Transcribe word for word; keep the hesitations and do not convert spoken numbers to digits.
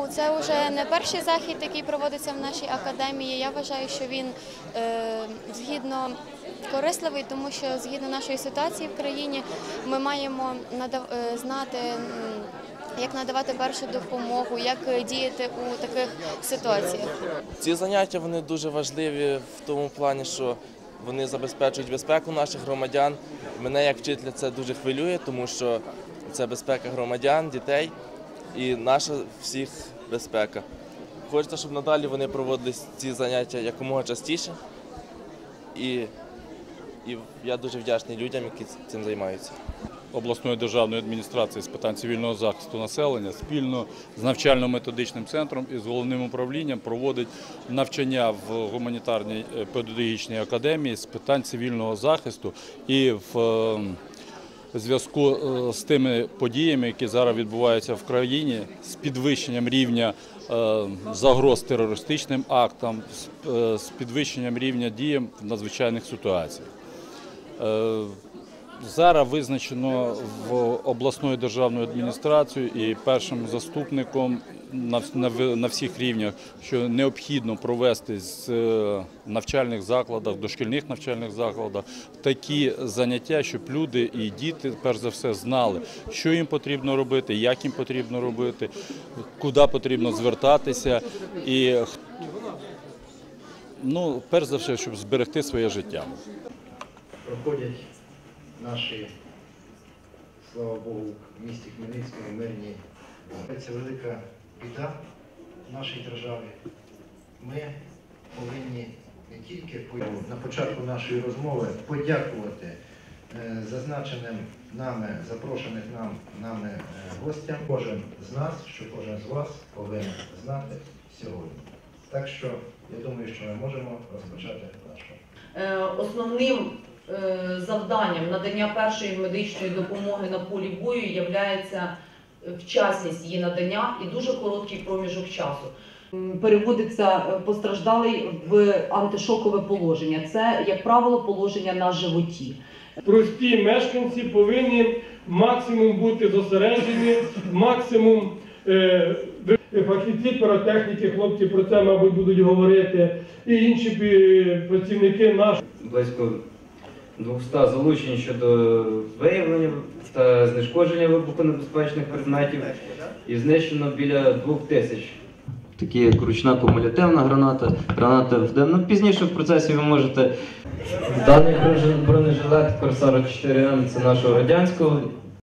це вже не перший захід, який проводиться в нашій академії. Я вважаю, що він е, згідно корисливий, тому що згідно нашої ситуації в країні ми маємо надав... знати, як надавати першу допомогу, як діяти у таких ситуаціях. Ці заняття вони дуже важливі в тому плані, що вони забезпечують безпеку наших громадян. Мене як вчителя це дуже хвилює, тому що це безпека громадян, дітей і наша всіх безпека. Хочеться, щоб надалі вони проводили ці заняття якомога частіше. І, і я дуже вдячний людям, які цим займаються. Обласної державної адміністрації з питань цивільного захисту населення спільно з навчально-методичним центром і з головним управлінням проводить навчання в гуманітарній педагогічній академії з питань цивільного захисту і в зв'язку з тими подіями, які зараз відбуваються в країні, з підвищенням рівня загроз терористичним актам, з підвищенням рівня діям в надзвичайних ситуаціях. Зараз визначено в обласною державною адміністрацією і першим заступником на, на, на всіх рівнях, що необхідно провести з навчальних закладах, дошкільних навчальних закладах такі заняття, щоб люди і діти, перш за все, знали, що їм потрібно робити, як їм потрібно робити, куди потрібно звертатися і, ну, перш за все, щоб зберегти своє життя. Проходять наші, слава Богу, в місті Хмельницькому, мирні. Це велика біда в нашій державі. Ми повинні не тільки на початку нашої розмови подякувати зазначеним нами, запрошених нам, нами гостям. Кожен з нас, що кожен з вас повинен знати сьогодні. Так що, я думаю, що ми можемо розпочати нашу. Основним завданням надання першої медичної допомоги на полі бою є вчасність її надання і дуже короткий проміжок часу. Переводиться постраждалий в антишокове положення. Це, як правило, положення на животі. Прості мешканці повинні максимум бути зосереджені, максимум е, фахівці, піротехніки, хлопці про це, мабуть, будуть говорити, і інші працівники наші. Близько двохсот залучень щодо виявлення та знешкодження вибухонебезпечних предметів і знищено біля двох тисяч. Такі як ручна кумулятивна граната, граната, ну, пізніше в процесі ви можете. Даний бронежилет Кор сорок чотири М – це нашого радянського